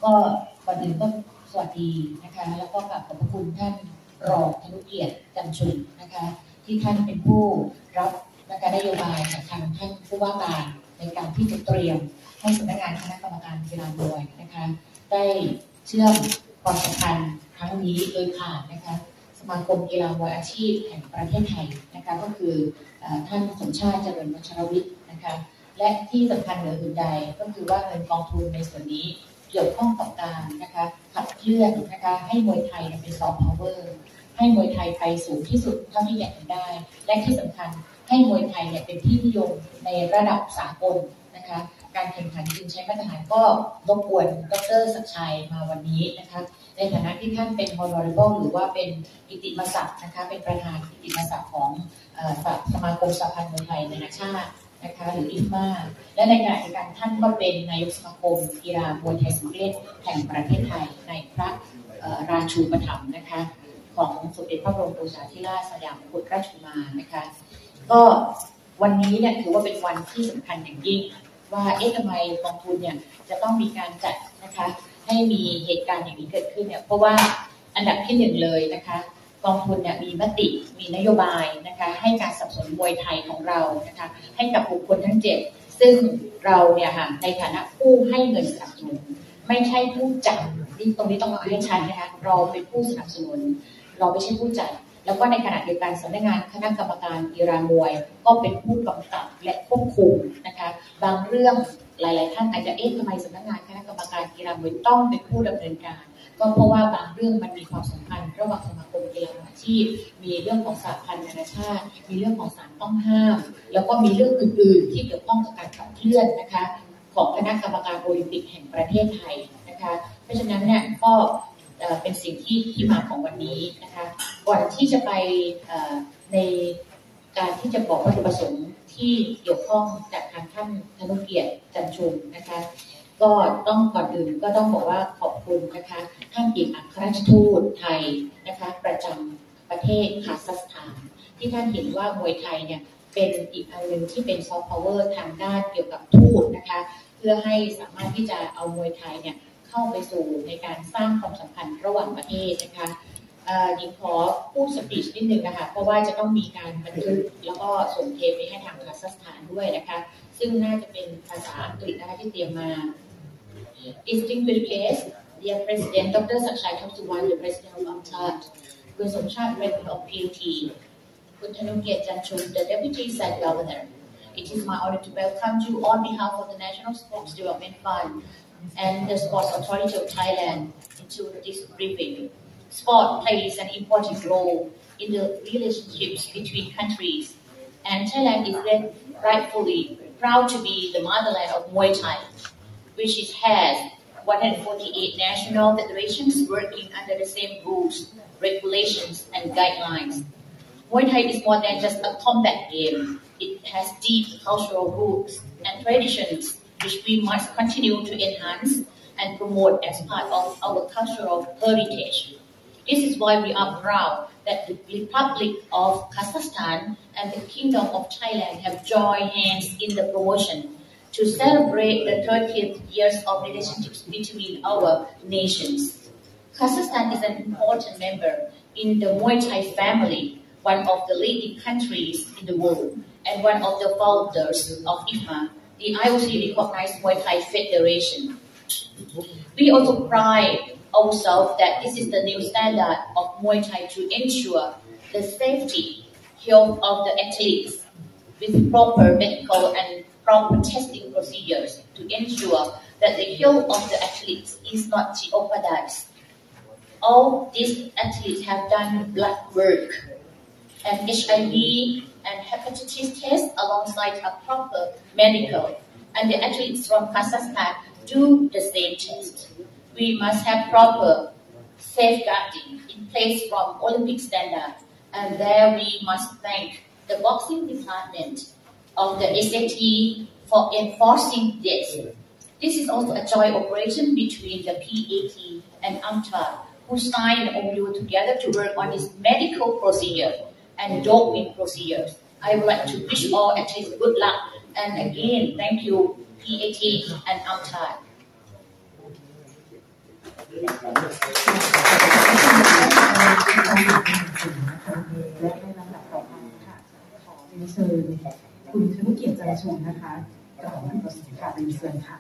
ก็ก่อนอื่นก็สวัสดีนะคะแล้วก็ขอบพระคุณท่านรองธนุเกียรติจันทร์ชุนนะคะที่ท่านเป็นผู้รับนะคะนโยบายจากทางท่านผู้ว่าการในการที่จะเตรียมให้สำนักงานคณะกรรมการกีฬามวยนะคะได้เชื่อมความสัมพันธ์ครั้งนี้โดยผ่านนะคะสมาคมกีฬามวยอาชีพแห่งประเทศไทยนะคะก็คือท่านสมชาติเจริญวัชรวิทย์นะคะและที่สำคัญเหนืออื่นใดก็คือว่าเงินกองทุนในส่วนนี้เกี่ยวข้องกับการนะคะขับเคลื่อนนะคะให้มวยไทยเป็นซอฟต์พาวเวอร์ให้มวยไทยไปสูงที่สุดเท่าที่อยากจะได้และที่สำคัญให้มวยไทยเป็นที่นิยมในระดับสากลนะคะการแข่งขันจึงใช้มาตรฐานก็รบกวนดร.ศักดิ์ชัยมาวันนี้นะคะในฐานะที่ท่านเป็น Honorable หรือว่าเป็นกิตติมศักดิ์นะคะเป็นประธานกิตติมศักดิ์ของสมาคมสหพันธ์มวยไทยนานาชาตินะคะหรืออิฟมาและในขณะเดียวกันท่านก็เป็นนายกสมาคมกีฬามวยไทยสมัครเล่นแห่งประเทศไทยในพระราชูปถัมภ์นะคะของสมเด็จพระบรมโอรสาธิราชสยามกุฎราชกุมารนะคะก็วันนี้เนี่ยถือว่าเป็นวันที่สำคัญอย่างยิ่งว่าทำไมกองทุนเนี่ยจะต้องมีการจัดนะคะให้มีเหตุการณ์อย่างนี้เกิดขึ้นเนี่ยเพราะว่าอันดับที่หนึ่งเลยนะคะกองทุนเนี่ยมีมติมีนโยบายนะคะให้การสนับสนุนมวยไทยของเรานะคะให้กับบุคคลทั้ง7ซึ่งเราเนี่ยค่ะในฐานะผู้ให้เงินสนับสนุนไม่ใช่ผู้จัดนี่ตรงนี้ต้องเอาให้ชัดนะคะเราเป็นผู้สนับสนุนเราไม่ใช่ผู้จัดแล้วก็ในขณะเดียวกันสำนักงานคณะกรรมการกีฬามวยก็เป็นผู้กำกับและควบคุมนะคะบางเรื่องหลายๆท่านอาจจะทำไมสำนักงานคณะกรรมการกีฬามวยต้องเป็นผู้ดำเนินการก็เพราะว่าบางเรื่องมันมีความสัมพันธ์ระหว่างสมาคมกีฬาอาชีพมีเรื่องของสหพันธ์นานาชาติมีเรื่องของศาลต้องห้ามแล้วก็มีเรื่องอื่นๆที่เกี่ยวข้องกับการขับเคลื่อนนะคะของคณะกรรมการโอลิมปิกแห่งประเทศไทยนะคะเพราะฉะนั้นเนี่ยก็เป็นสิ่งที่มาของวันนี้นะคะก่อนที่จะไปในการที่จะบอกวัตถุประสงค์ที่เกี่ยวข้องจากทางท่านธนุเกียรติจันทร์ชุนนะคะก็ต้องก่อนอื่นก็ต้องบอกว่าขอบคุณนะคะท่านเอกอัครราชทูตไทยนะคะประจำประเทศคาซัคสถานที่ท่านเห็นว่ามวยไทยเนี่ยเป็นอีกอันหนึ่งที่เป็นซอฟต์พาวเวอร์ทางด้านเกี่ยวกับทูตนะคะเพื่อให้สามารถที่จะเอามวยไทยเนี่ยเข้าไปสู่ในการสร้างความสัมพันธ์ระหว่างประเทศนะคะหญิงขอพูดสปีชนิดนึงนะคะเพราะว่าจะต้องมีการบันทึกแล้วก็ส่งเทปไปให้ทางคาซัคสถานด้วยนะคะซึ่งน่าจะเป็นภาษาอังกฤษนะคะที่เตรียมมา Distinguished guests, dear President Dr. Sakshai Thongsuwan, the President of UNCTAD, Kun Somchat, President of POT, Kun Thanukiat Janchun, the Deputy Site Governor. It is my honor to welcome you on behalf of the National Sports Development Fund and the Sports Authority of Thailand into this briefing. Sport plays an important role in the relationships between countries, and Thailand is rightfully proud to be the motherland of Muay Thai, which has 148 national federations working under the same rules, regulations, and guidelines. Muay Thai is more than just a combat game. It has deep cultural roots and traditions which we must continue to enhance and promote as part of our cultural heritage. This is why we are proud that the Republic of Kazakhstan and the Kingdom of Thailand have joined hands in the promotion to celebrate the 30th years of relationships between our nations. Kazakhstan is an important member in the Muay Thai family, one of the leading countries in the world, and one of the founders of IFMA, the IOC-recognized Muay Thai Federation. We also pride ourselves that this is the new standard of Muay Thai to ensure the safety, health of the athletes with proper medical and proper testing procedures to ensure that the health of the athletes is not jeopardized. All these athletes have done blood work and HIV and hepatitis tests alongside a proper medical, and the athletes from Kazakhstan do the same test. We must have proper safeguarding in place from Olympic standard, and there we must thank the boxing department of the SAT for enforcing this. This is also a joint operation between the PAT and UNCTAD, who signed an MOU together to work on this medical procedure and doping procedures. I would like to wish all athletes good luck, and again, thank you, PAT and UNCTAD. และในลำดับต่อไปค่ะขอเรียนเชิญคุณธนุเกียรติจันทร์ชุมนะคะเจ้าของผลิตภัณฑ์ค่ะเรียนเชิญค่ะ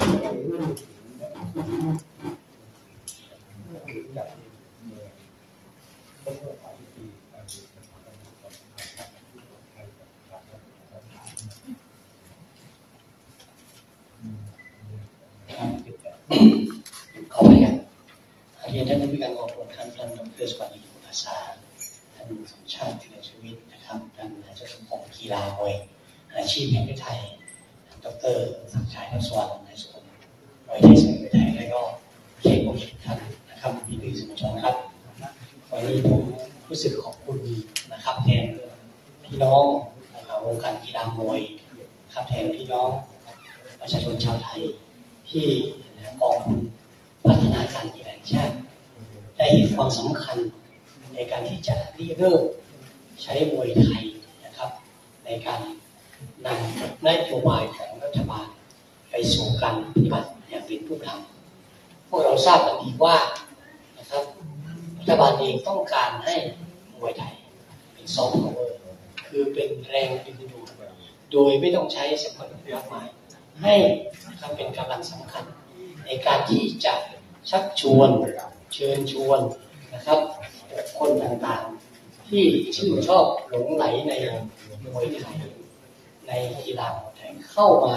ขอไปกันเรียนท่านผู้การกองทุนท่านดร.สวัสดิ์บุญอาสาท่านสมชาติธีรชีวิตนะครับท่านเจ้าสมพงศ์กีฬามวยอาชีพแห่งประเทศไทยดร.สักชัยนักสวรรค์ในส่วนมวยไทยสมัยไทยและก็เขตผู้คิดท่านนะครับพี่ๆสมุทรครับวันนี้ผมรู้สึกขอบคุณนะครับแทนพี่น้องวงการกีฬามวยครับแทนพี่น้องประชาชนชาวไทยที่กองทุนพัฒนาการกีฬาแห่งชาติได้เห็นความสำคัญในการที่จะเริ่มใช้มวยไทยนะครับในการนำนโยบายของรัฐบาลไปสู่การปฏิบัติอย่างเป็นรูปธรรมพวกเราทราบกันดีว่านะครับรัฐบาลเองต้องการให้มวยไทยเป็นซอฟต์พาวเวอร์คือเป็นแรงดึงดูดโดยไม่ต้องใช้สมรรถนะมากมายให้นะครับเป็นกำลังสำคัญในการที่จะชักชวนเชิญชวนนะครับคนต่างๆที่ชื่นชอบหลงไหลในมวยไทยในกีฬาไทยเข้ามา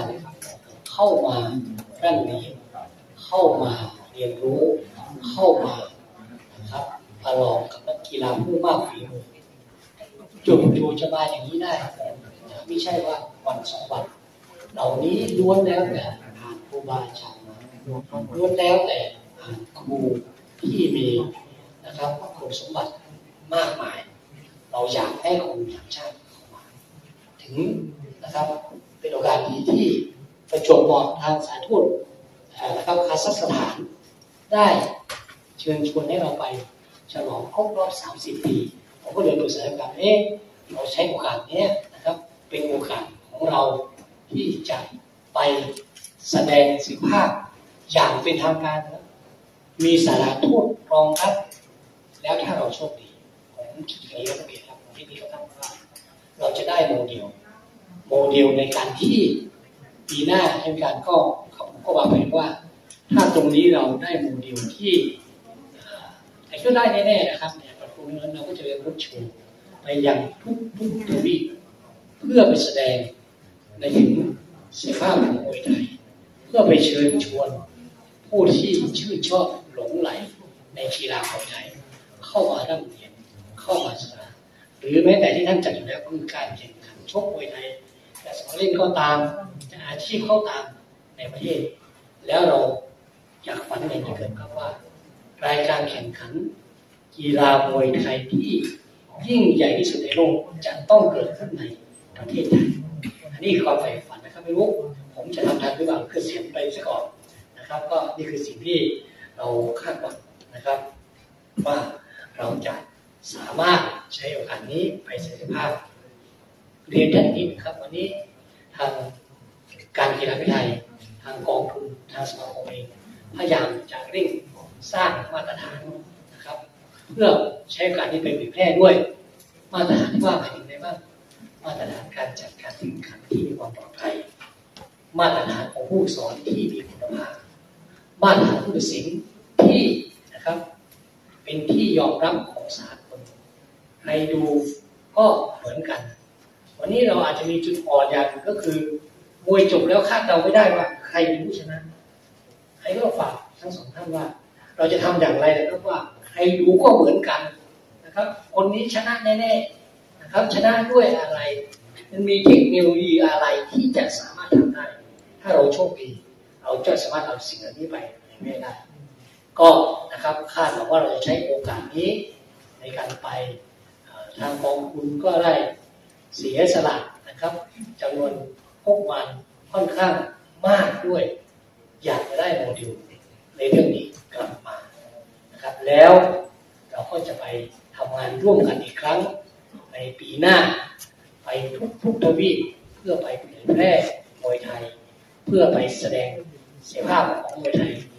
ร่ำเรียนเข้ามาเรียนรู้เข้ามานะครับประลองกับนักกีฬาผู้มากฝีมือจู่ๆจะมาอย่างนี้ได้ไม่ใช่ว่าวันสองวันเหล่านี้ล้วนแล้วแต่ผ่านครูบาอาจารย์มาล้วนแล้วแต่ผ่านครูที่มีนะครับคุณสมบัติมากมายเราอยากให้คนต่างชาติเข้ามาถึงนะครับเป็นโอกาสดีที่ประจวบเหมาะทางสถานทูตนะครับคาซัคสถานได้เชิญชวนให้เราไปฉลองครบรอบ30 ปีผมก็เลยปรึกษากันเราใช้โอกาสนี้นะครับเป็นโอกาสของเราที่จะไปแสดงสิทธิภาพอย่างเป็นทางการนะมีสถานทูตรองรับแล้วถ้าเราโชคดีผมคิดอย่างนี้ครับพี่ครับผมคิดดีก็ทำว่าเราจะได้โมเดลในการที่ปีหน้าให้การก็วางแผนว่าถ้าตรงนี้เราได้โมเดลที่แต่ก็ได้แน่ๆนะครับเนี่ยประตูนั้นเราก็จะเรียนรู้ชูไปยังทุกทวีปเพื่อไปแสดงในถึงศักยภาพของมวยไทยเพื่อไปเชิญชวนผู้ที่ชื่นชอบหลงไหลในกีฬามวยไทยเข้ามาร่ำเรียนเข้ามาศึกษาหรือแม้แต่ที่ท่านจัดอยู่แล้วคือการแข่งขันชกมวยไทยแต่สมัครเล่นก็ตามจะอาชีพเข้าตามในประเทศแล้วเราอยากฝันในที่เกิดครับว่ารายการแข่งขันกีฬามวยไทยที่ยิ่งใหญ่ที่สุดในโลกจะต้องเกิดขึ้นในประเทศไทยอันนี้ความใฝ่ฝันนะครับไม่รู้ผมจะทำทันหรือเปล่าคือเสียงไปซะก่อนนะครับก็นี่คือสิ่งที่เราคาดหวังนะครับว่าเราจะสามารถใช้โอกาสนี้ไปศักยภาพเรียนท่านนี้ครับวันนี้ทางการกีฬาไทยทางกองทุนทางสมาคมเองพยายามจะเร่งสร้างมาตรฐานนะครับเพื่อใช้การนี้ไปเผยแพร่ด้วยมาตรฐานที่ว่าหมายถึงอะไรบ้างมาตรฐานการจัดการแข่งขันที่มีความปลอดภัยมาตรฐานของผู้สอนที่มีคุณภาพมาตรฐานผู้ตัดสินที่นะครับเป็นที่ยอมรับของสากลใครดูก็เหมือนกันวันนี้เราอาจจะมีจุดอ่อนอย่างก็คือมวยจบแล้วคาดเดาไม่ได้ว่าใครเป็นผู้ชนะใครก็ฝากทั้งสองท่านว่าเราจะทำอย่างไรนะครับว่าใครดูก็เหมือนกันนะครับคนนี้ชนะแน่ๆนะครับชนะด้วยอะไรมันมีเทคโนโลยีอะไรที่จะสามารถทำได้ถ้าเราโชคดีเราจะสามารถเอาสิ่งเหล่านี้ไปให้ได้ก็นะครับคาดหวังว่าเราจะใช้โอกาสนี้ในการไปทางกองทุนก็ได้เสียสละนะครับจำนวนพวกมันค่อนข้างมากด้วยอยากจะได้โมเดลในเรื่องนี้กลับมานะครับแล้วเราก็จะไปทำงานร่วมกันอีกครั้งในปีหน้าไปทุกทวีปเพื่อไปเผยแพร่มวยไทยเพื่อไปแสดงศักยภาพของมวยไทยเพื่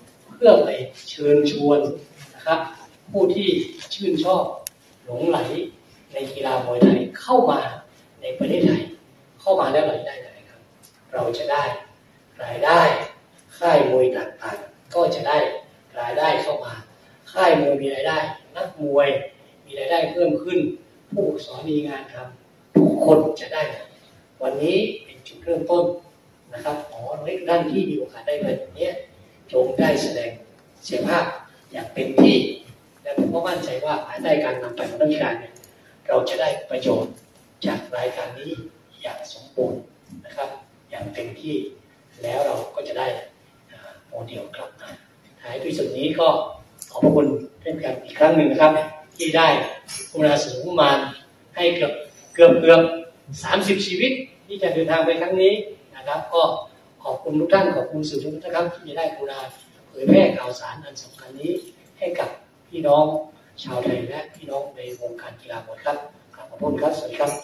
พื่อไปเชิญชวนนะครับผู้ที่ชื่นชอบหลงไหลในกีฬามวยไทยเข้ามาในประเทศไทยเข้ามาแล้วรายได้อะไรครับเราจะได้รายได้ค่ายมวยต่างๆก็จะได้รายได้เข้ามาค่ายมวยมีรายได้นักมวยมีรายได้เพิ่มขึ้นผู้ฝึกสอนมีงานทำทุกคนจะได้วันนี้เป็นจุดเริ่มต้นนะครับหมอเล็กด้านที่มีโอกาสได้เงินอย่างนี้จงได้แสดงเสียภาพอย่างเป็นที่และผมก็มั่นใจว่าภายใต้การนำไปของนักกีฬาเนี่ยเราจะได้ประโยชน์จากรายการนี้อย่างสมบูรณ์นะครับอย่างเต็มที่แล้วเราก็จะได้โมเดลกลับมาท้ายที่สุดนี้ก็ขอบพระคุณเช่นกันอีกครั้งหนึ่งนะครับที่ได้กรุณาเสนองบประมาณให้เกือบ30 ชีวิตที่จะเดินทางไปครั้งนี้นะครับก็ขอบคุณทุกท่านขอบคุณสื่อทุกท่านนะครับที่จะได้กรุณาเผยแพร่ข่าวสารอันสำคัญนี้ให้กับพี่น้องชาวไทยและพี่น้องในวงการกีฬามวยครับขอบคุณครับสวัสดีครับ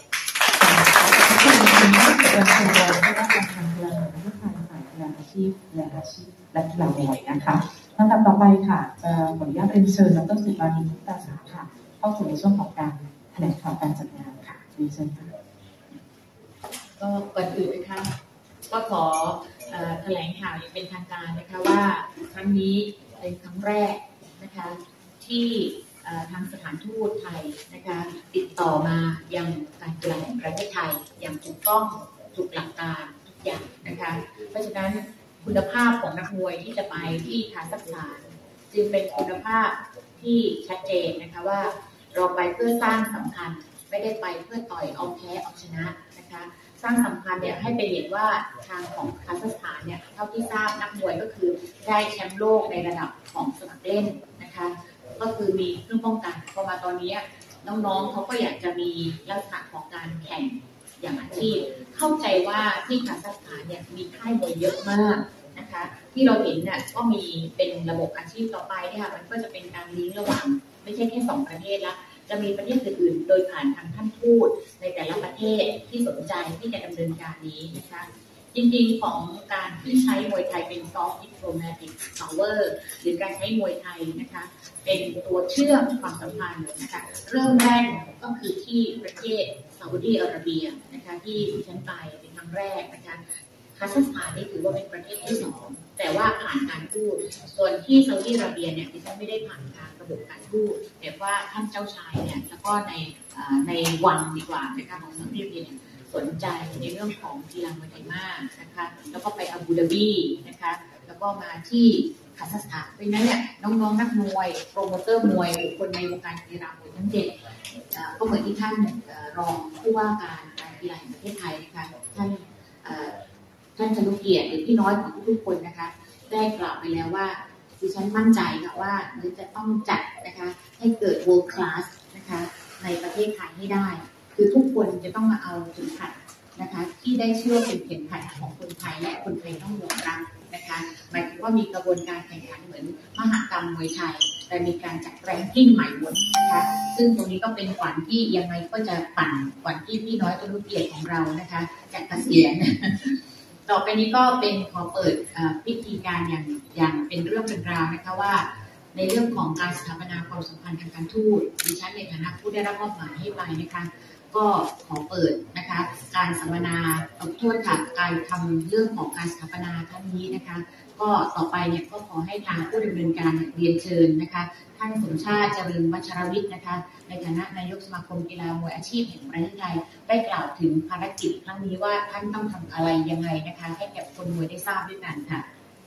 การชมรมที่ได้การทำกีฬาและการฝ่ายกีฬาอาชีพและกีฬามวยนะคะลำดับต่อไปค่ะจะขออนุญาตเรียนเชิญดร.ศิวานีมุตาสาค่ะเข้าสู่ในช่วงของการแถลงข่าวการจัดงานค่ะเรียนเชิญค่ะก็ก่อนอื่นนะคะก็ขอแถลงข่าวอย่างเป็นทางการนะคะว่าครั้งนี้เป็นครั้งแรกนะคะที่ทางสถานทูตไทยนะคะติดต่อมายังการกีฬาแห่งประเทศไทยอย่างถูกต้องถูกหลักการทุกอย่างนะคะเพราะฉะนั้นคุณภาพของนักมวยที่จะไปที่คาซัคสถานจึงเป็นคุณภาพที่ชัดเจนนะคะว่าเราไปเพื่อสร้างสัมพันธ์ไม่ได้ไปเพื่อต่อยเอาแพ้เอาชนะนะคะสร้างสัมพันธ์เนี่ยให้ไปเห็นว่าทางของคาซัคสถานเนี่ยเท่าที่ทราบนักมวยก็คือได้แชมป์โลกในระดับของสมัครเล่นนะคะก็คือมีเครื่องป้องกันพอมาตอนนี้น้องๆเขาก็อยากจะมีลักษณะของการแข่งอย่างอาชีพเข้าใจว่าที่คาซัคสถานเนี่ยมีค่ายมวยเยอะมากนะคะที่เราเห็นเนี่ยก็มีเป็นระบบอาชีพต่อไปเนี่ยมันก็จะเป็นการลิงก์ระหว่างไม่ใช่แค่2ประเทศละจะมีประเทศอื่นๆโดยผ่านทางท่านทูตในแต่ละประเทศที่สนใจที่จะดำเนินการนี้นะคะจริงๆของการที่ใช้มวยไทยเป็น soft diplomatic power หรือการใช้มวยไทยนะคะเป็นตัวเชื่อมความสัมพันธ์นะคะเริ่มแรกก็คือที่ประเทศซาอุดิอาระเบียนะคะที่ดิฉันไปเป็นครั้งแรกนะคะคาซัคสถานนี่ถือว่าเป็นประเทศที่2แต่ว่าผ่านการทูตส่วนที่ซาอุดิอาระเบียเนี่ยดิฉันไม่ได้ผ่านการระบบการทูตแต่ว่าท่านเจ้าชายเนี่ยแล้วก็ในวังดีกว่านะคะของซาอุดิอาระเบียเนี่ยสนใจในเรื่องของกีฬามวยไทยมากนะคะแล้วก็ไปอาบูดาบีนะคะแล้วก็มาที่คาซัคสถานเพราะฉะนั้นเนี่ยน้องๆนักมวยโปรโมเตอร์มวยคนในวงการกีฬามวยทั้งเด็กก็เหมือนที่ท่านรองผู้ว่าการกีฬาแห่งประเทศไทยนะคะท่านชนุเกียรติหรือพี่น้อยของทุกๆคนนะคะได้กล่าวไปแล้วว่าดิฉันมั่นใจค่ะว่าเราจะต้องจัดนะคะให้เกิด world class นะคะในประเทศไทยให้ได้คือทุกคนจะต้องมาเอาเข็มขัดนะคะที่ได้เชื่อเป็นเข็มขัดของคนไทยและคนไทยต้องยอมรับนะคะหมายถึงว่ามีกระบวนการแข่งขันเหมือนมหกรรมมวยไทยแต่มีการจัดแรงกิ้งใหม่หมดนะคะซึ่งตรงนี้ก็เป็นขวัญที่ยังไงก็จะปั่นขวัญที่พี่น้อยตัวลูกเกียรติของเรานะคะจากเกษียณต่อไปนี้ก็เป็นขอเปิดพิธีการอย่างเป็นเรื่องเป็นราวนะคะว่าในเรื่องของการสถาปนาความสัมพันธ์ทางการทูตดิฉันในฐานะผู้ได้รับมอบหมายให้ไปนะคะก็ขอเปิดนะคะการสัมมนาขอโทษค่ะการทำเรื่องของการสถาปนาครั้งนี้นะคะก็ต่อไปเนี่ยก็ขอให้ทางผู้ดำเนินการเรียนเชิญนะคะท่านสมชาติเจริญวัชรวิทย์นะคะในฐานะนายกสมาคมกีฬามวยอาชีพแห่งประเทศไทยได้กล่าวถึงภารกิจครั้งนี้ว่าท่านต้องทำอะไรยังไงนะคะให้แก่คนมวยได้ทราบด้วยกันค่ะ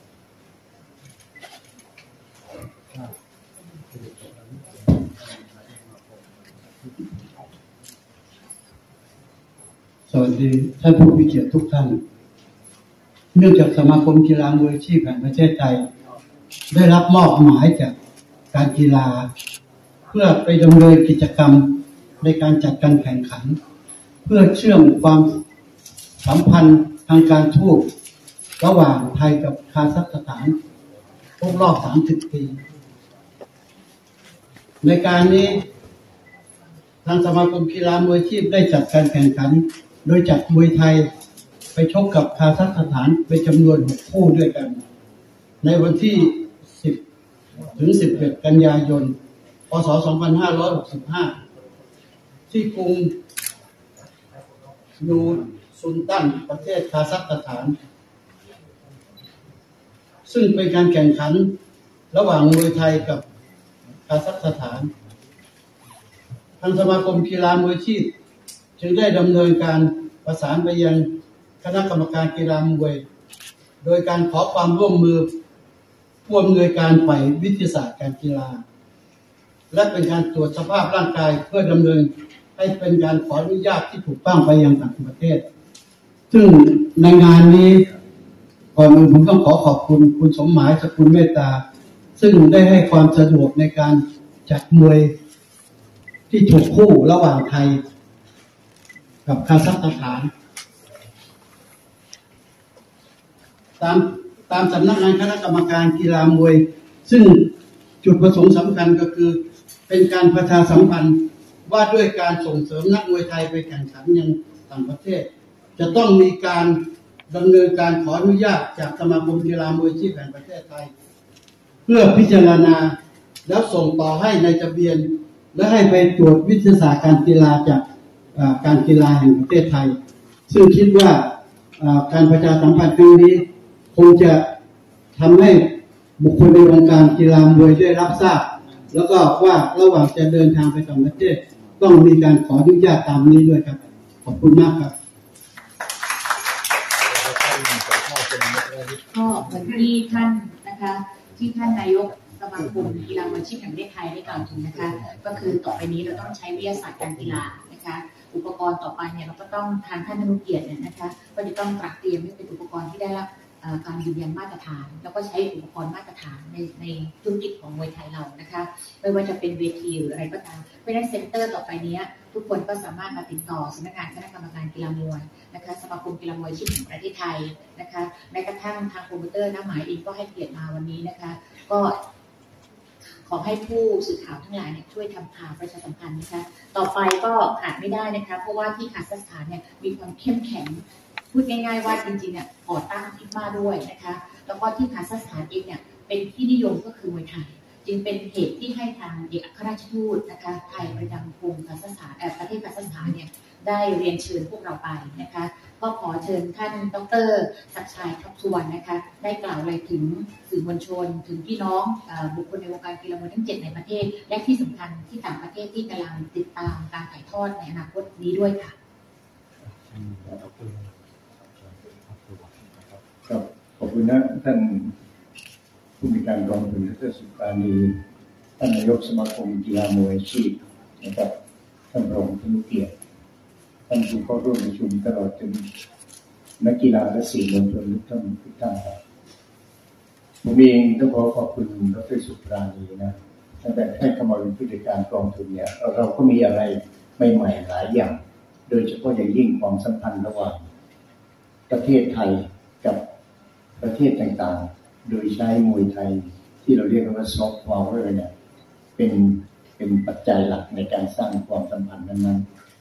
สวัสดีท่านผู้มีเกียรติทุกท่านเนื่องจากสมาคมกีฬามวยอาชีพแห่งประเทศไทยได้รับมอบหมายจากการกีฬาเพื่อไปดำเนินกิจกรรมในการจัดการแข่งขันเพื่อเชื่อมความสัมพันธ์ทางการทูตระหว่างไทยกับคาซัคสถานครบรอบ30 ปีในการนี้ทางสมาคมกีฬามวยอาชีพได้จัดการแข่งขันโดยจัดมวยไทยไปชกกับคาซัคสถานเป็นจำนวน6 คู่ด้วยกันในวันที่10 ถึง 11 กันยายน พ.ศ. 2565 ที่กรุงนูซุลตันประเทศคาซัคสถาน ซึ่งเป็นการแข่งขันระหว่างมวยไทยกับคาซัคสถานทางสมาคมกีฬามวยอาชีพจึงได้ดำเนินการประสานไปยังคณะกรรมการกีฬามวยโดยการขอความร่วมมือผู้อำนวยการฝ่ายวิทยาศาสตร์การกีฬาและเป็นการตรวจสภาพร่างกายเพื่อดำเนินให้เป็นการขออนุญาตที่ถูกต้องไปยังต่างประเทศซึ่งในงานนี้ก่อนอื่นผมต้องขอบคุณคุณสมหมายสกุลเมตตาซึ่งได้ให้ความสะดวกในการจัดมวยที่ถูกคู่ระหว่างไทยกับคาซัคสถานตามสำนักงานคณะกรรมการกีฬามวยซึ่งจุดประสงค์สำคัญก็คือเป็นการประชาสัมพันธ์ว่าด้วยการส่งเสริมนักมวยไทยไปแข่งขันยังต่างประเทศจะต้องมีการดำเนินการขออนุญาตจากสมาคมกีฬามวยอาชีพแห่งประเทศไทยเพื่อพิจารณาแล้วส่งต่อให้ในทะเบียนและให้ไปตรวจวิทยาศาสตร์การกีฬาจากการกีฬาแห่งประเทศไทยซึ่งคิดว่าการประชาสัมพันธ์ครั้งนี้คงจะทำให้บุคคลในวงการกีฬามวยได้รับทราบแล้วก็ว่าระหว่างจะเดินทางไปต่างประเทศต้องมีการขออนุญาตตามนี้ด้วยครับขอบคุณมากครับก็เหมือนที่ท่านนะคะที่ท่านนายกสมาคมกีฬามวยอาชีพแห่งประเทศไทยได้กล่าวถึงนะคะก็คือต่อไปนี้เราต้องใช้วิทยาศาสตร์การกีฬานะคะอุปกรณ์ต่อไปเนี่ยเราก็ต้องทางท่านอนุเกียรติเนี่ยนะคะก็จะต้องตระเตรียมให้เป็นอุปกรณ์ที่ได้รับการยืนยันมาตรฐานแล้วก็ใช้อุปกรณ์มาตรฐานในธุรกิจของมวยไทยเรานะคะไม่ว่าจะเป็นเวทีหรืออะไรก็ตามเพราะฉะนั้นเซ็นเตอร์ต่อไปนี้ทุกคนก็สามารถมาติดต่อสำนักงานคณะกรรมการกีฬามวยนะคะสมาคมกีฬามวยอาชีพแห่งประเทศไทยนะคะแม้กระทั่งทางโปรโมเตอร์น้าหมายเองก็ให้เกียรติมาวันนี้นะคะก็ขอให้ผู้สื่อข่าวทั้งหลายเนี่ยช่วยทำข่าวประชาสัมพันธ์นะคะต่อไปก็ขาดไม่ได้นะคะเพราะว่าที่คาซัคสถานเนี่ยมีความเข้มแข็งพูดง่ายๆว่าจริงๆเนี่ยก่อตั้งฟิฟ่าด้วยนะคะแล้วก็ที่คาซัคสถานเองเนี่ยเป็นที่นิยมก็คือมวยไทยจึงเป็นเหตุที่ให้ทางเอกอัครราชทูตนะคะไทยประจำกรุงคาซัคสถานประเทศคาซัคสถานเนี่ยได้เรียนเชิญพวกเราไปนะคะก็ขอเชิญท่านดร.ศักดิ์ชัยทัพสุวรรณนะคะได้กล่าวอะไรถึงสื่อมวลชนถึงพี่น้องบุคคลในวงการกีฬามวยทั้ง7ในประเทศและที่สำคัญที่ต่างประเทศที่กำลังติดตามการถ่ายทอดในอนาคตนี้ด้วยค่ะครับขอบคุณนะท่านผู้มีการกองทุนดร.สุปราณีท่านนายกสมาคมกีฬามวยอาชีพนะครับท่านรองธนุเกียรติท่านผู้เข้าร่วมประชุมตลอดจนนักกีฬาและสื่อมวลชนทุกท่านครับผมเองต้องขอบคุณดร.สุปราณีนะตั้งแต่ให้เข้ามาเป็นผู้จัดการกองทุนเนี่ยเราก็มีอะไรใหม่ๆหลายอย่างโดยเฉพาะอย่างยิ่งความสัมพันธ์ระหว่างประเทศไทยกับประเทศต่างๆโดยใช้มวยไทยที่เราเรียกว่าซอฟต์พาวเวอร์เนี่ยเป็นปัจจัยหลักในการสร้างความสัมพันธ์นั้น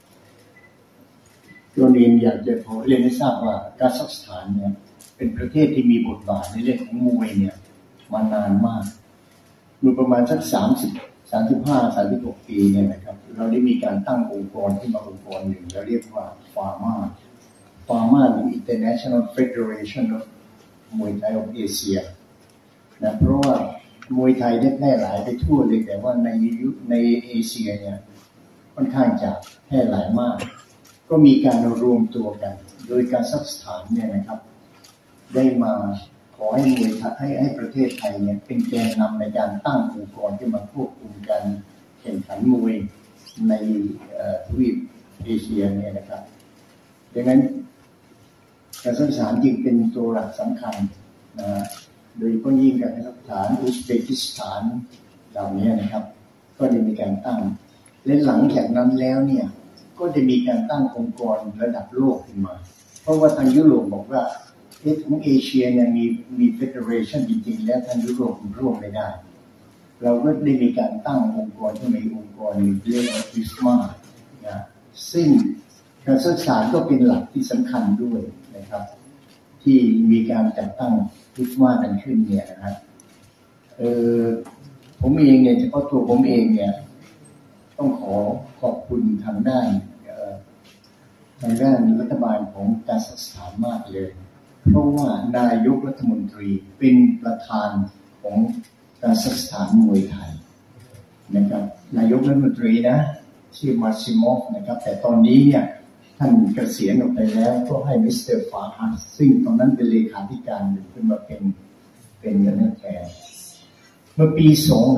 ๆตัวนี้อยากจะขอเรียนให้ทราบว่าคาซัคสถานเนี่ยเป็นประเทศที่มีบทบาทในเรื่องของมวยเนี่ยมานานมากเมื่อประมาณสัก35-36 ปีเนี่ยนะครับเราได้มีการตั้งองค์กรขึ้นมาองค์กรหนึ่งเราเรียกว่าฟาร์มาหรือ International Federation of มวยไทย of Asia นะเพราะว่ามวยไทยได้แพร่หลายไปทั่วเลยแต่ว่าในเอเชียเนี่ยค่อนข้างจะแพร่หลายมากก็มีการรวมตัวกันโดยคาซัคสถานเนี่ยนะครับได้มาขอให้มวยให้ประเทศไทยเนี่ยเป็นแกนนำในการตั้งองค์กรที่มาควบคุมการแข่งขันมวยในทวีปเอเชียเนี่ยนะครับดังนั้นคาซัคสถานจึงเป็นตัวหลักสำคัญนะโดยเฉพาะยิ่งกับคาซัคสถานอุซเบกิสถานเหล่านี้นะครับก็ได้มีการตั้งและหลังจากนั้นแล้วเนี่ยก็จะมีการตั้งองค์กรระดับโลกขึ้นมาเพราะว่าทางยุโรปบอกว่าของเอเชียเนี่ยมีเฟเดเรชันจริงๆแล้วทางยุโรปร่วมไม่ได้เราก็ได้มีการตั้งองค์กรที่มีองค์กรเรียกว่าฟิสมานะซึ่งคาซัคสถานก็เป็นหลักที่สำคัญด้วยนะครับที่มีการจัดตั้งฟิสมากันขึ้นเนี่ยนะครับผมเองเนี่ยเฉพาะตัวผมเองเนี่ยต้องขอขอบคุณทางด้านรัฐบาลของคาซัคสถานมากเลยเพราะว่านายกรัฐมนตรีเป็นประธานของคาซัคสถานมวยไทยนะครับนายกรัฐมนตรีนะชื่อมาซิโมฟนะครับแต่ตอนนี้เนี่ยท่านเกษียณออกไปแล้วก็ให้มิสเตอร์ฟาฮันซึ่งตอนนั้นเป็นเลขาธิการอยู่ขึ้นมาเป็นกันแทนเมื่อปี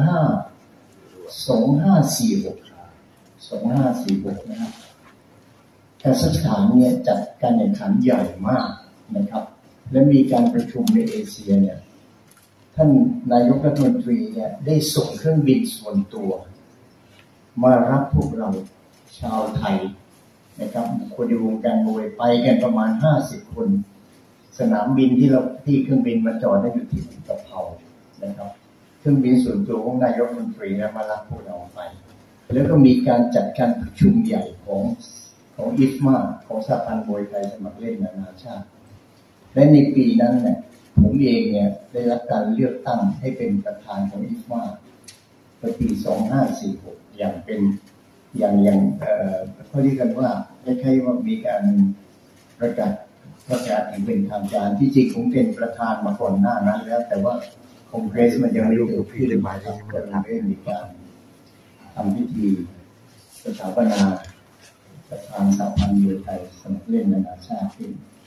2546นะครับคาซัคสถานเนี่ยจัดการแข่งขันใหญ่มากนะครับและมีการประชุมในเอเชียเนี่ยท่านนายกรัฐมนตรีเนี่ยได้ส่งเครื่องบินส่วนตัวมารับพวกเราชาวไทยนะครับคนในวงการมวยไปกันประมาณ50 คนสนามบินที่เครื่องบินมาจอดได้อยู่ที่อุตภเปานะครับเครื่องบินส่วนตัวของนายกรัฐมนตรีนะมารับพวกเราไปแล้วก็มีการจัดการประชุมใหญ่ของอิฟมาของสหพันธ์มวยไทยสมัครเล่นนานาชาติและในปีนั้นเนี่ยผมเองเนี่ยได้รับการเลือกตั้งให้เป็นประธานของอิฟมาในปี2546อย่างเป็นอย่างเขาเรียกกันว่าคล้ายๆว่ามีการประกาศอย่างเป็นทางการที่จริงผมเป็นประธานมาก่อนหน้านั้นแล้วแต่ว่าคงเกรสมันยังไม่รู้พี่เลยหมายถึงก็เลยมีการทำพิธีสถาปนาประธานสหพันธ์มวยไทยสมัครเล่นนานาชาติที่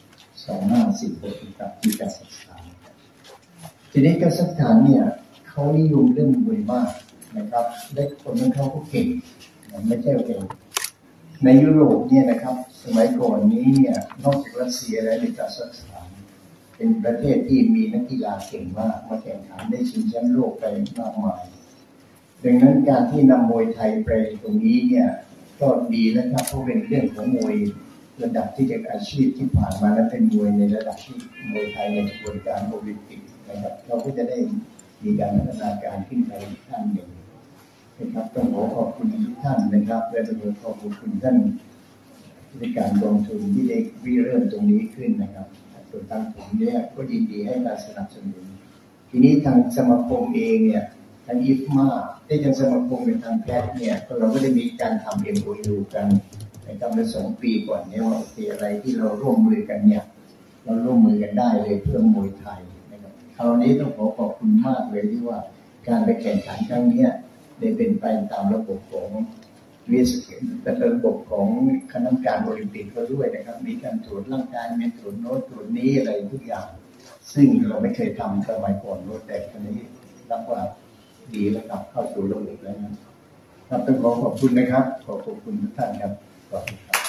2546กับที่คาซัคสถานทีนี้คาซัคสถานเนี่ยเขานิยมเรื่องมวยมากนะครับและคนนั้นเขาก็เก่งไม่ใช่เก่งในยุโรปเนี่ยนะครับสมัยก่อนนี้เนี่ยนอกจากรัสเซียแล้วในคาซัคสถานเป็นประเทศที่มีนักกีฬาเก่งมากมาแข่งขันได้ชิงแชมป์โลกไปมากมายดังนั้นการที่นำมวยไทยไปตรงนี้เนี่ยก็ดีนะครับเพราะเป็นเรื่องของมวยระดับที่เป็นอาชีพที่ผ่านมาและเป็นมวยในระดับที่มวยไทยในกระบวนการโอลิมปิกนะครับเราก็จะได้มีการพัฒนาการขึ้นไปอีกขั้นหนึ่งนะครับต้องขอบคุณทุกท่านนะครับและต้องขอบคุณท่านในการลงทุนที่ได้เริ่มตรงนี้ขึ้นนะครับส่วนทางผมเนี่ยก็ยินดีให้การสนับสนุนทีนี้ทางสมาคมเองเนี่ยทางอิฟมาได้ทางสมาคมเป็นทางแพทย์เนี่ยเราก็ได้มีการทำ MOU กันนะครับเมื่อ2 ปีก่อนเนี่ยว่าโอเคอะไรที่เราร่วมมือกันเนี่ยเราร่วมมือกันได้เลยเพื่อมวยไทยนะครับคราวนี้ต้องขอบคุณมากเลยที่ว่าการไปแข่งขันครั้งนี้ได้เป็นไปตามระบบของแต่ระบบของคณะกรรมการโอลิมปิกก็ด้วยนะครับมีการตรวจร่างกายมีตรวจโน้ตตรวจนี้อะไรทุกอย่างซึ่งเราไม่เคยทำสมัยก่อนแต่ครั้งนี้รับว่าดีแล้วครับเข้าสู่ระบบแล้วนะครับต้องขอบคุณนะครับขอบคุณทุกท่านครับขอบคุณครับ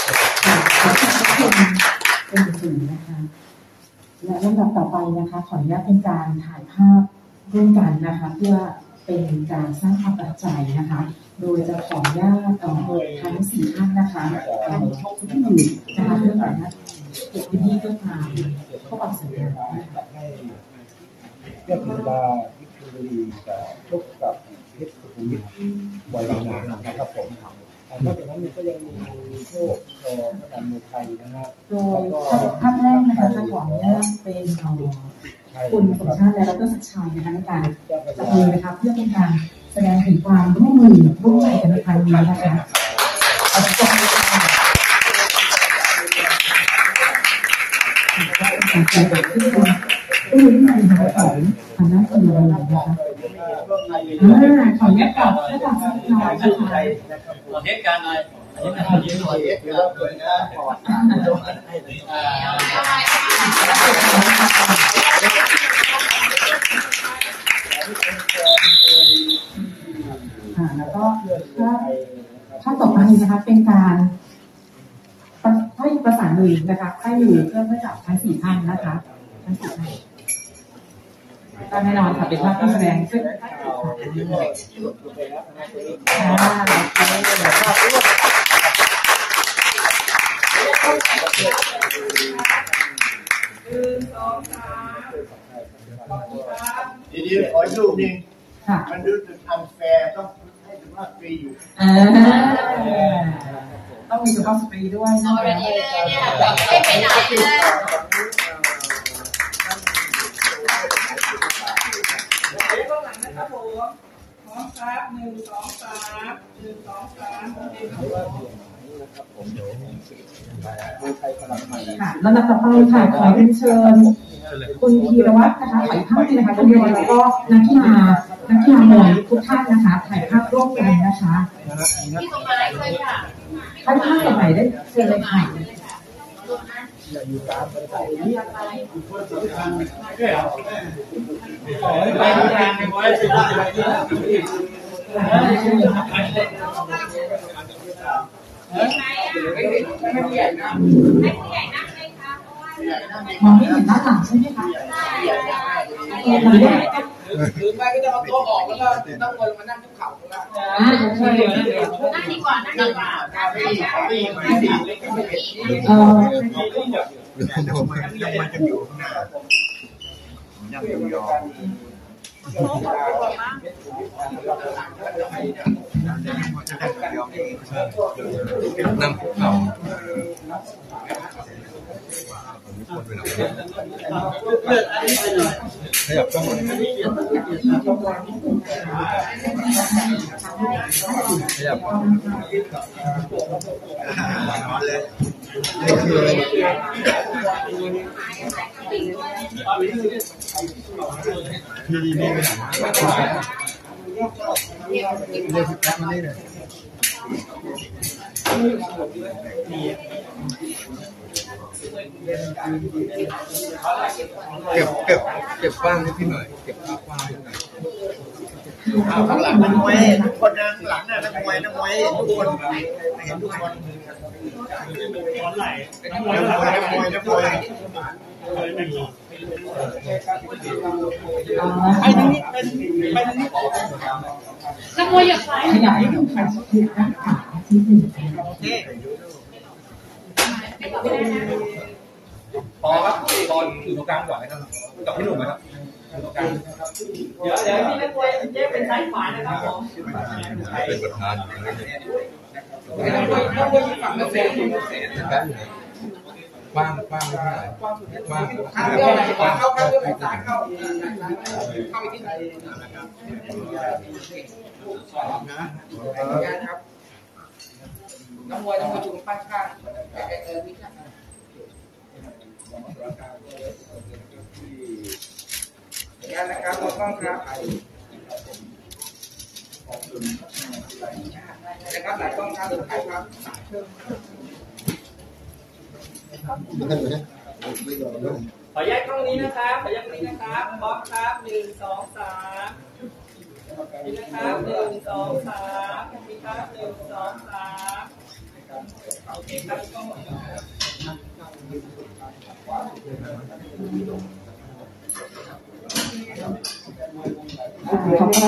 เป็นสื่อนะคะและลำดับต่อไปนะคะขออนุญาตเป็นการถ่ายภาพร่วมกันนะคะเพื่อเป็นการสร้างความประทับใจนะคะโดยจะขออนุญาตทั้ง4 ท่านนะคะท่านที่อยู่นะคะเพื่อขออนุญาตเก็บพื้นที่เพื่อมาเข้าความสัญญาเรื่องกีฬาวิทยุรีกับชกกับเพชรสุขุมวิทบอยบางนานะครับผมนอกจากนั้นก็ยังมีโชคพระการมวยไทยนะฮะโดยภาพแรกนะคะจะขออนุญาตเป็นคุณสมชาติและดร.ศักดิ์ชัยนะคะในการจับมือนะคะเพื่อเป็นการแสดงถึงความร่วมมือร่วมใจกันในครั้งนี้นะคะเอาจบเลยค่ะการแสดงที่เป็นที่มีทางทางด้านคนละอย่างนะคะขออนุญาตกับท่านอาจารย์สักหน่อยนะคะเหตุการณ์อะไรยืนหน่อยเดี๋ยวเราเกิดนะปอดแล้วก็ข้อต่อไปนะคะเป็นการให้ประสานมือนะคะให้มือเพื่อจับทั้ง4 ท่านนะคะทั้ง4 ท่านก็แน่นอนค่ะเป็นภาพที่แสดงซึ่งดีๆขอรูปนึงมันดูถึงอันแฟร์ต้องให้สุภาพสตรีอยู่ต้องมีสุภาพสตรีด้วยนะคะไม่ไปไหนเลยข้างหลังนะครับผมนะครับ1 2 3 1 2 3 นะครับผมเดี๋ยวมวยไทยพลังใหม่ค่ะลำดับต่อไปค่ะขอเรียนเชิญคุณธีรวัฒน์นะคะถ่ายภาพนี่นะคะทุกคนแล้วก็นักกีฬามวยทุกท่านนะคะถ่ายภาพร่วมกันนะคะพี่สมัยเลยค่ะท่านท่านสมัยได้เชิญเลยค่ะอย่าอยู่ตามกันไปนี่ไปทางไว้สิมองไม่เห็นด้านหลังใช่ไหมคะหรือไม่ก็จะเอาตัวออกแล้วก็นั่งวนมานั่งทุกเข่าก็ได้โอเคนั่งดีกว่านั่งดีกว่านั่งคุกเข่าขยับต้องขยับพี่นี่ไม่หนักเรียกพี่แป๊บมานี่เลยเก็บบ้างให้พี่หน่อยเก็บบ้างให้หน่อยข้างหลังนักมวยทุกคนนะข้างหลังน่ะนักมวยทุกคนเห็นทุกคนนักมวยไปทางนี้ไปทางนี้นักมวยอย่าไปขยายให้ดูค่ะที่ด้านขวาที่หนึ่งโอเคพอครับบอลอยู่ตรงกลางก่อนนะครับกับพี่หนุ่มนะครับอยู่ตรงกลางเดี๋ยวพี่นักมวยแยกเป็นซ้ายขวานะครับผมเป็นประธานนักมวยฝั่งนักเตะบ้างไม่เท่าไหร่บ้างเข้าเรื่องสายเข้าไปที่ไหนนะครับนักมวยจุ่มป้ายข้างวิชาการนะครับเราต้องครับนะครับหลายต้องครับถ่ายครับขอแยกกล้องนี้นะครับขอแยกกล้องนี้นะครับบล็อกครับ1 2 3นี่นะครับ1 2 3นี่ครับ1 2 3โอเคครับกล้องหมดครับขอบ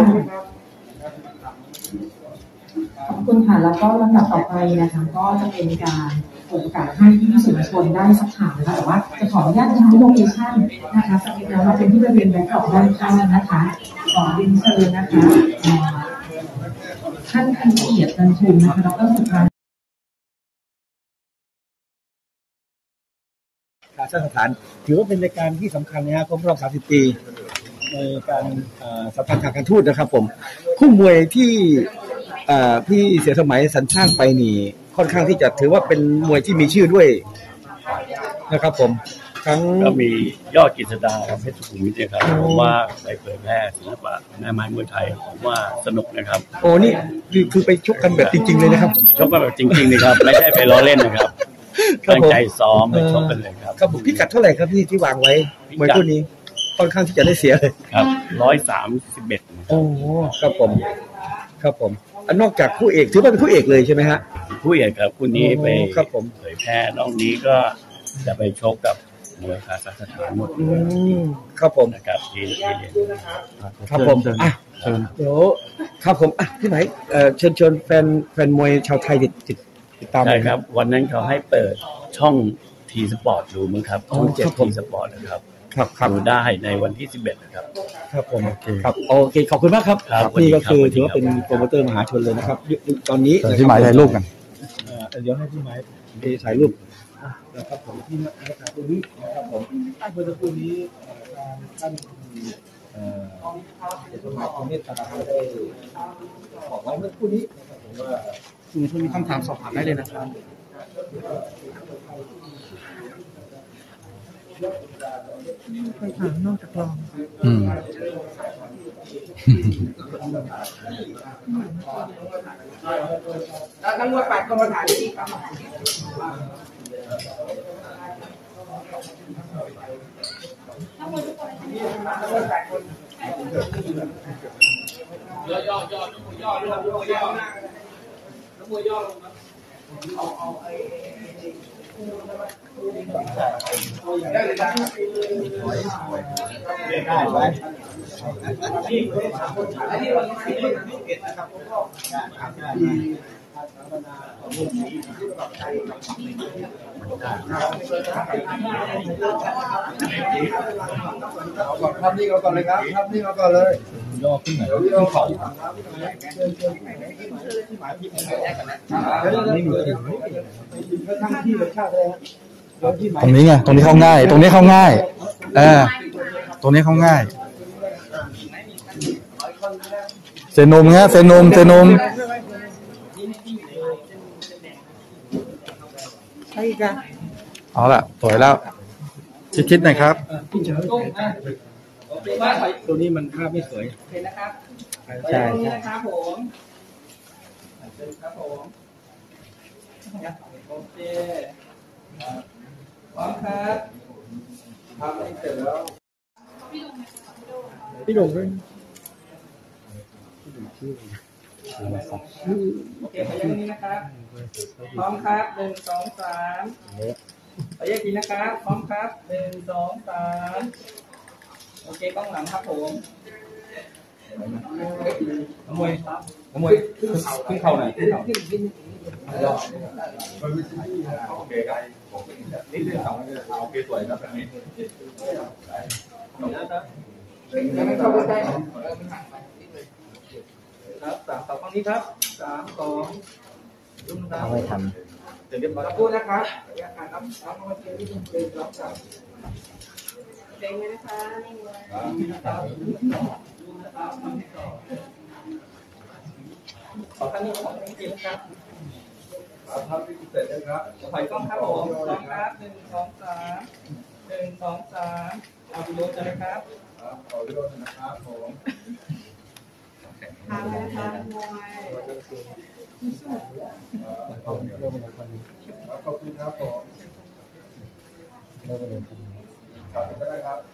คุณค่ะแล้วก็ลำดับต่อไปนะคะก็จะเป็นการเปิดโอกาสให้พี่สื่อมวลชนได้สักถามนะคะแต่ว่าจะขออนุญาตย้ายโลเคชั่นนะคะสักนิดแล้วมาเป็นที่บริเวณแบ็คดรอปด้านข้างนะคะขอเรียนเชิญนะคะท่านผู้เกียรติจันทุนนะคะดร.สุภาการสร้างสถานถือว่าเป็นรายการที่สำคัญนะครับครบรอบ30 ปีในการสัมพันธ์ทางการทูตนะครับผมคู่มวยที่พี่เสียสมัยสรรสร้างไปนี่ค่อนข้างที่จะถือว่าเป็นมวยที่มีชื่อด้วยนะครับผมทั้งก็มียอดกฤษดาครับเพชรสุขุมวิทนะครับผมว่าไปเผยแพร่ศิลปะแม่ไม้มวยไทยผมว่าสนุกนะครับโอ้นี่คือไปชกกันแบบจริงๆเลยนะครับชกกันแบบจริงๆนะครับไม่ใช่ไปล้อเล่นนะครับตั้งใจซ้อมไปชกกันเลยครับครับผมพิกัดเท่าไหร่ครับพี่ที่วางไว้มวยคู่นี้ค่อนข้างที่จะได้เสียเลยครับ131 โอ้ครับผมครับผมนอกจากคู่เอกถือว่าเป็นคู่เอกเลยใช่ไหมฮะคู่เอกครับคู่นี้ไปครับผมเผยแพร่นอกนี้ก็จะไปชกกับมวยคาซัคสถานหมดครับผมนะครับที่ครับผมเชิญเดี๋ยวครับผมพี่ไหมเชิญแฟนมวยชาวไทยติดตามเลยครับวันนั้นเขาให้เปิดช่องทีสปอร์ตดูมั้งครับช่อง7ทีสปอร์ตนะครับดูได้ในวันที่11นะครับครับผมครับโอเคขอบคุณมากครับนี่ก็คือถือว่าเป็นโปรโมเตอร์มหาชนเลยนะครับตอนนี้พี่หมายถ่ายรูปกันเดี๋ยวให้พี่หมายมีถ่ายรูปนะครับผมที่นะครับตรงนี้นะครับผมเมื่อสักครู่นี้ท่านสมัยคอมเมนต์ต่างๆได้บอกไว้เมื่อสักครู่นี้นะครับผมว่าคุณมีคำถามสอบถามได้เลยนะครับไปถามนอกจากลองทั้งหมด8กรรมฐานที่ครับทั้งหมด8คนย่อย่อย่อย่อลงย่อทั้งหมดย่อลงครับเอาได้เลยจ้ะได้ไหมอันนี้วันที่11นะครับผมก็ภาพนี้เอาก่อนเลยครับภาพนี้เอาก่อนเลยย่อขึ้นไหนย่อเขาตรงนี้ไงตรงนี้เข้าง่ายตรงนี้เข้าง่ายตรงนี้เข้าง่ายเซนมฮะเซนมใช่จ้ะเอาละสวยแล้วชิดๆหน่อยครับตัวนี้มันภาพไม่สวยเห็นนะครับใช่ครับผมครับผมโอเคพร้อมครับทำให้เสร็จแล้วพี่โด่งด้วยโอเคขออนุญาตนี้นะครับพร้อมครับ1 2 3ขออนุญาตทีนะครับพร้อมครับ1 2 3โอเคกล้องหลังครับผมมวยขึ้นเข่าหน่อยขึ้นเข่าโอเคครับนี่เรื่องสองโอเคสวยครับแบบนี้ยังไม่เข้าใกล้ครับ3 2ฝั่งนี้ครับ3 2ยุ่งนะไม่ทำเดี๋ยวพูดนะครับอยากอ่านน้ำมาเทียนที่คุณเป็นรับจากเต็มเลยนะคะนี่ขอท่านนี้ขอท่านนี้นะครับภาพที่เสร็จแล้วครับถอยกล้องครับผมพร้อมครับ1 2 3 1 2 3เอาวิดีโอจะเลยครับขอวิดีโอนะครับผมทำเลยนะคะมวยขอบคุณครับผมครับก็ได้ครับ